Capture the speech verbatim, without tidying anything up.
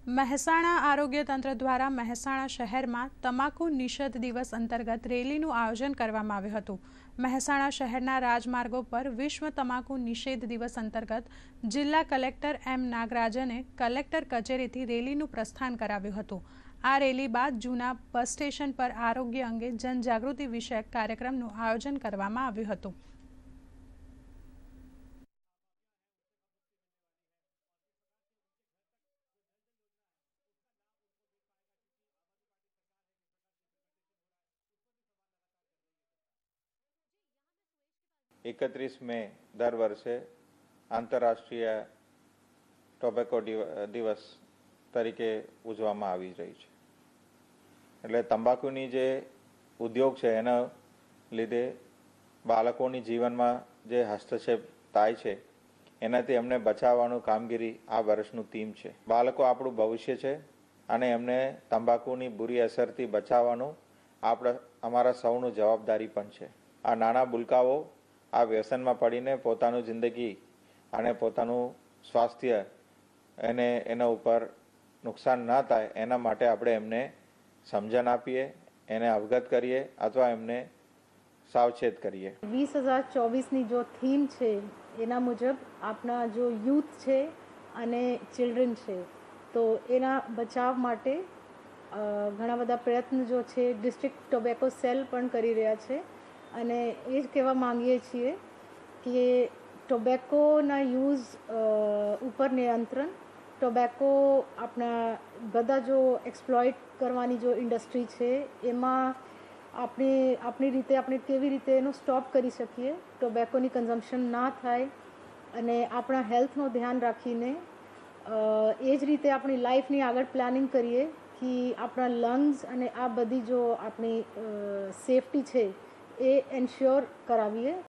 મહેસાણા આરોગ્ય તંત્ર દ્વારા મહેસાણા શહેરમાં તમાકુ નિષેધ દિવસ અંતર્ગત રેલીનું આયોજન કરવામાં આવ્યું હતું। મહેસાણા શહેરના રાજમાર્ગો પર વિશ્વ તમાકુ નિષેધ દિવસ અંતર્ગત જિલ્લા કલેક્ટર એમ નાગરાજને કલેક્ટર કચેરીથી રેલીનું પ્રસ્થાન કરાવ્યું હતું। આ રેલી બાદ જૂના બસ સ્ટેશન પર આરોગ્ય અંગે જનજાગૃતિ વિષયક કાર્યક્રમનું આયોજન કરવામાં આવ્યું હતું। એકત્રીસ મે દર વર્ષે આંતરરાષ્ટ્રીય ટોબેકો દિવસ તરીકે ઉજવવામાં આવી રહી છે। એટલે તંબાકુની જે ઉદ્યોગ છે એના લીધે બાળકોની જીવનમાં જે હસ્તક્ષેપ થાય છે એનાથી એમને બચાવવાનું કામગીરી આ વર્ષનું થીમ છે। બાળકો આપણું ભવિષ્ય છે અને એમને તંબાકુની બુરી અસરથી બચાવવાનું આપણા અમારા સૌનું જવાબદારી પણ છે। આ નાના ભૂલકાઓ આ વ્યસનમાં પડીને પોતાનું જિંદગી અને પોતાનું સ્વાસ્થ્ય એને એના ઉપર નુકસાન ન થાય એના માટે આપણે એમને સમજણ આપીએ, એને અવગત કરીએ અથવા એમને સાવચેત કરીએ। વીસ હજાર ચોવીસની જો થીમ છે એના મુજબ આપણા જો યુથ છે અને ચિલ્ડ્રન છે તો એના બચાવ માટે ઘણા બધા પ્રયત્ન જો છે ડિસ્ટ્રિક્ટ ટોબેકો સેલ પણ કરી રહ્યા છે અને એ જ કહેવા માંગીએ છીએ કે ટોબેકોના યુઝ ઉપર નિયંત્રણ, ટોબેકો આપણા બધા જો એક્સપ્લોઇટ કરવાની જો ઇન્ડસ્ટ્રી છે એમાં આપણે આપણી રીતે આપણે કેવી રીતે એનો સ્ટોપ કરી શકીએ, ટોબેકોની કન્ઝમ્પશન ના થાય અને આપણા હેલ્થનું ધ્યાન રાખીને એ જ રીતે આપણી લાઈફની આગળ પ્લાનિંગ કરીએ કે આપણા લંગ્સ અને આ બધી જો આપણી સેફટી છે એ એન્શ્યોર કરાવીએ।